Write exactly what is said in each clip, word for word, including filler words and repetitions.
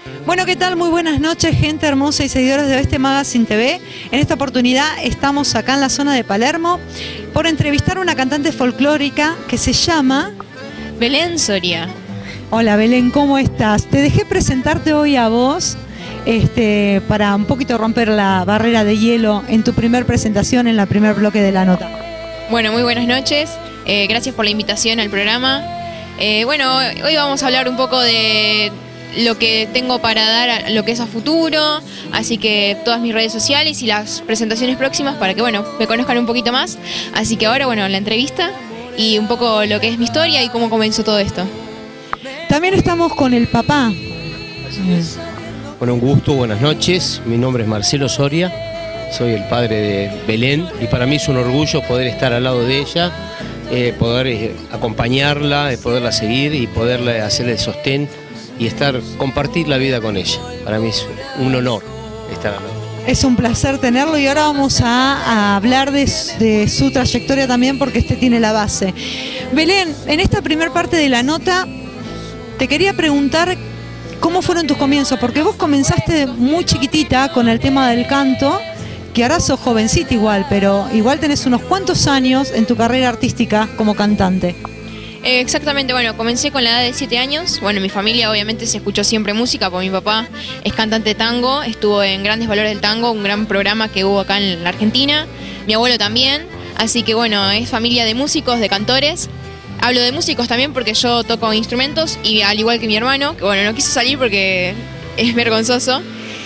Bueno, ¿qué tal? Muy buenas noches, gente hermosa y seguidores de Oeste Magazine T V. En esta oportunidad estamos acá en la zona de Palermo por entrevistar a una cantante folclórica que se llama... Belén Soria. Hola Belén, ¿cómo estás? Te dejé presentarte hoy a vos este, para un poquito romper la barrera de hielo en tu primer presentación, en la primer bloque de la nota. Bueno, muy buenas noches. Eh, gracias por la invitación al programa. Eh, bueno, hoy vamos a hablar un poco de lo que tengo para dar a lo que es a futuro, así que todas mis redes sociales y las presentaciones próximas para que, bueno, me conozcan un poquito más. Así que ahora, bueno, la entrevista y un poco lo que es mi historia y cómo comenzó todo esto. También estamos con el papá. Así es. Bueno, un gusto, buenas noches. Mi nombre es Marcelo Soria, soy el padre de Belén y para mí es un orgullo poder estar al lado de ella, eh, poder eh, acompañarla, eh, poderla seguir y poderle hacerle sostén y estar, compartir la vida con ella. Para mí es un honor estar al lado. Es un placer tenerlo y ahora vamos a, a hablar de, de su trayectoria también porque este tiene la base. Belén, en esta primera parte de la nota te quería preguntar cómo fueron tus comienzos, porque vos comenzaste muy chiquitita con el tema del canto, que ahora sos jovencita igual, pero igual tenés unos cuantos años en tu carrera artística como cantante. Eh, exactamente, bueno, comencé con la edad de siete años. Bueno, en mi familia obviamente se escuchó siempre música, porque mi papá es cantante de tango, estuvo en Grandes Valores del Tango, un gran programa que hubo acá en la Argentina. Mi abuelo también, así que bueno, es familia de músicos, de cantores. Hablo de músicos también porque yo toco instrumentos y al igual que mi hermano, que bueno, no quise salir porque es vergonzoso.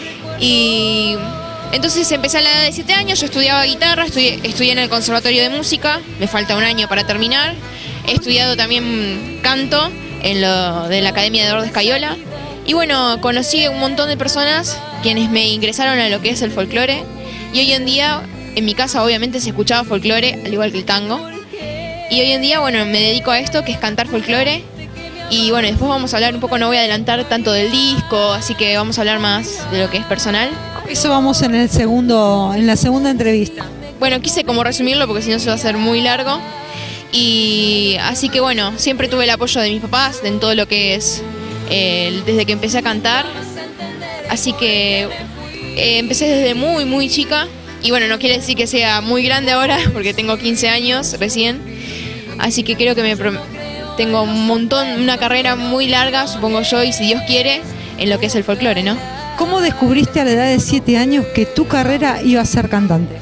Y entonces empecé a la edad de siete años, yo estudiaba guitarra, estudié, estudié en el Conservatorio de Música, me falta un año para terminar. He estudiado también canto en lo de la Academia de Eduardo Escayola. Y bueno, conocí un montón de personas quienes me ingresaron a lo que es el folclore. Y hoy en día, en mi casa obviamente se escuchaba folclore, al igual que el tango. Y hoy en día, bueno, me dedico a esto, que es cantar folclore. Y bueno, después vamos a hablar un poco, no voy a adelantar tanto del disco, así que vamos a hablar más de lo que es personal. Eso vamos en el segundo, en la segunda entrevista. Bueno, quise como resumirlo porque si no se va a hacer muy largo. Y así que bueno, siempre tuve el apoyo de mis papás en todo lo que es, eh, desde que empecé a cantar. Así que eh, empecé desde muy, muy chica. Y bueno, no quiere decir que sea muy grande ahora, porque tengo quince años recién. Así que creo que me tengo un montón, una carrera muy larga, supongo yo, y si Dios quiere, en lo que es el folclore, ¿no? ¿Cómo descubriste a la edad de siete años que tu carrera iba a ser cantante?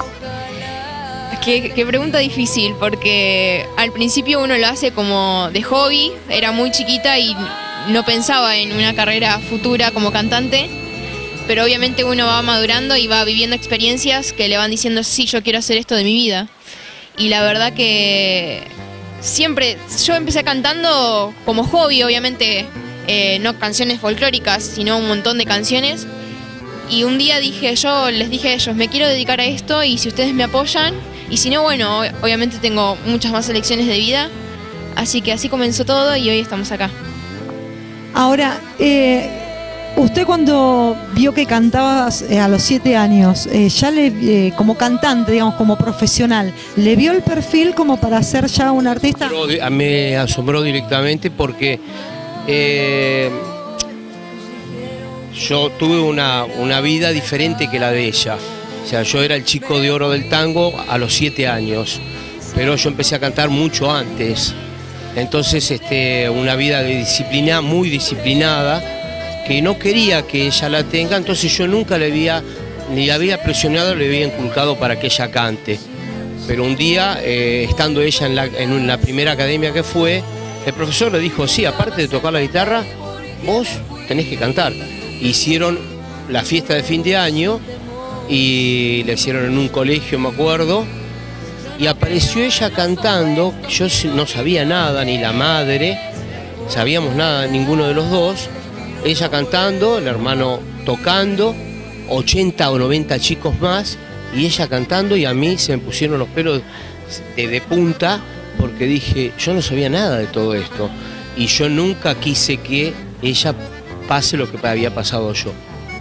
Qué, qué pregunta difícil, porque al principio uno lo hace como de hobby, era muy chiquita y no pensaba en una carrera futura como cantante, pero obviamente uno va madurando y va viviendo experiencias que le van diciendo, sí, yo quiero hacer esto de mi vida. Y la verdad que siempre, yo empecé cantando como hobby, obviamente, eh, no canciones folclóricas, sino un montón de canciones. Y un día dije, yo les dije a ellos, me quiero dedicar a esto y si ustedes me apoyan, y si no, bueno, obviamente tengo muchas más elecciones de vida, así que así comenzó todo y hoy estamos acá. Ahora, eh, usted cuando vio que cantabas eh, a los siete años, eh, ya le, eh, como cantante, digamos, como profesional, ¿le vio el perfil como para ser ya un artista? Me asombró directamente porque eh, yo tuve una, una vida diferente que la de ella. O sea, yo era el chico de oro del tango a los siete años, pero yo empecé a cantar mucho antes. Entonces, este, una vida de disciplina, muy disciplinada, que no quería que ella la tenga, entonces yo nunca le había, ni la había presionado, le había inculcado para que ella cante. Pero un día, eh, estando ella en la, en la primera academia que fue, el profesor le dijo, sí, aparte de tocar la guitarra, vos tenés que cantar. Hicieron la fiesta de fin de año, y le hicieron en un colegio, me acuerdo, y apareció ella cantando. Yo no sabía nada, ni la madre, sabíamos nada, ninguno de los dos. Ella cantando, el hermano tocando, ochenta o noventa chicos más, y ella cantando, y a mí se me pusieron los pelos de, de punta, porque dije, yo no sabía nada de todo esto, y yo nunca quise que ella pase lo que había pasado yo.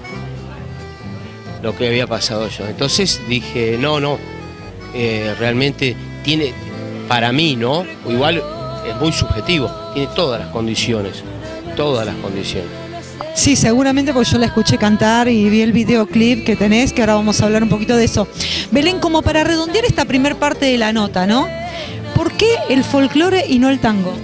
lo que había pasado yo. Entonces dije, no, no, eh, realmente tiene, para mí, ¿no? Igual es muy subjetivo, tiene todas las condiciones, todas las condiciones. Sí, seguramente porque yo la escuché cantar y vi el videoclip que tenés, que ahora vamos a hablar un poquito de eso. Belén, como para redondear esta primer parte de la nota, ¿no? ¿Por qué el folclore y no el tango?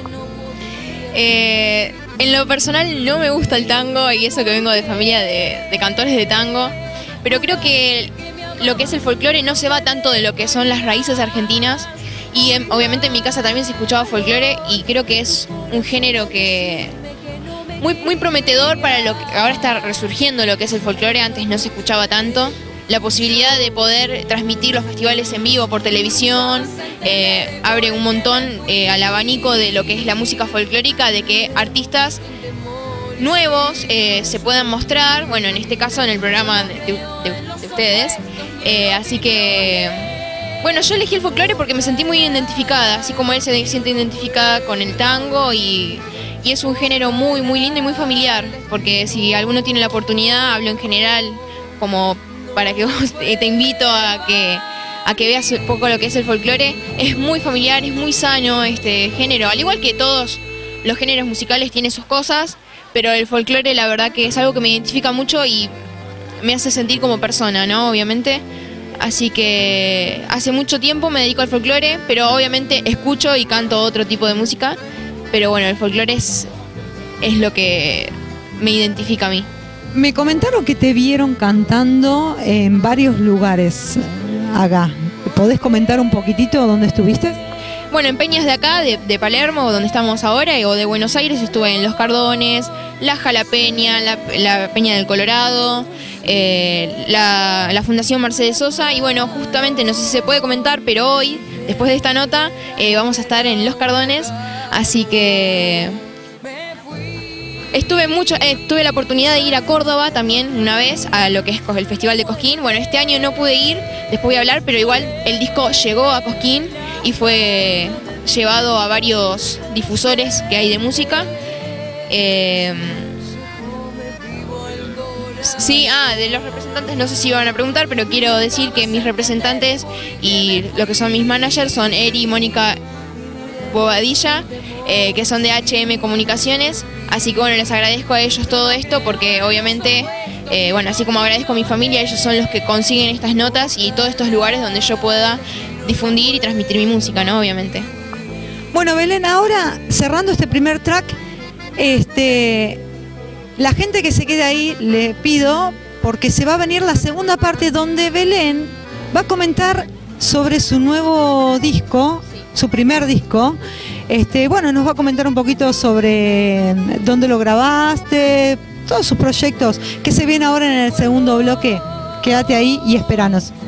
Eh, en lo personal no me gusta el tango y eso que vengo de familia de, de cantores de tango, pero creo que lo que es el folclore no se va tanto de lo que son las raíces argentinas y en, obviamente en mi casa también se escuchaba folclore y creo que es un género que muy, muy prometedor para lo que ahora está resurgiendo lo que es el folclore, antes no se escuchaba tanto. La posibilidad de poder transmitir los festivales en vivo por televisión eh, abre un montón eh, al abanico de lo que es la música folclórica, de que artistas nuevos eh, se puedan mostrar, bueno, en este caso en el programa de, de, de ustedes. Eh, así que, bueno, yo elegí el folclore porque me sentí muy identificada, así como él se siente identificada con el tango y, y es un género muy, muy lindo y muy familiar, porque si alguno tiene la oportunidad, hablo en general como para que vos te invito a que, a que veas un poco lo que es el folclore. Es muy familiar, es muy sano este género, al igual que todos los géneros musicales tiene sus cosas, pero el folclore la verdad que es algo que me identifica mucho y me hace sentir como persona, ¿no? Obviamente. Así que hace mucho tiempo me dedico al folclore, pero obviamente escucho y canto otro tipo de música, pero bueno, el folclore es, es lo que me identifica a mí. Me comentaron que te vieron cantando en varios lugares acá. ¿Podés comentar un poquitito dónde estuviste? Bueno, en peñas de acá, de, de Palermo, donde estamos ahora, o de Buenos Aires, estuve en Los Cardones, La Jalapeña, la, la Peña del Colorado, eh, la, la Fundación Mercedes Sosa, y bueno, justamente, no sé si se puede comentar, pero hoy, después de esta nota, eh, vamos a estar en Los Cardones, así que... Estuve mucho, eh, tuve la oportunidad de ir a Córdoba también una vez, a lo que es el Festival de Cosquín. Bueno, este año no pude ir, después voy a hablar, pero igual el disco llegó a Cosquín y fue llevado a varios difusores que hay de música. Eh, sí, ah, de los representantes no sé si iban a preguntar, pero quiero decir que mis representantes y lo que son mis managers son Eri y Mónica Bobadilla, eh, que son de H M Comunicaciones, así que bueno, les agradezco a ellos todo esto porque obviamente, eh, bueno, así como agradezco a mi familia, ellos son los que consiguen estas notas y todos estos lugares donde yo pueda difundir y transmitir mi música, ¿no? Obviamente. Bueno, Belén, ahora cerrando este primer track, este, la gente que se quede ahí le pido, porque se va a venir la segunda parte donde Belén va a comentar sobre su nuevo disco, su primer disco. Este, bueno, nos va a comentar un poquito sobre dónde lo grabaste, todos sus proyectos, que se viene ahora en el segundo bloque. Quédate ahí y esperanos.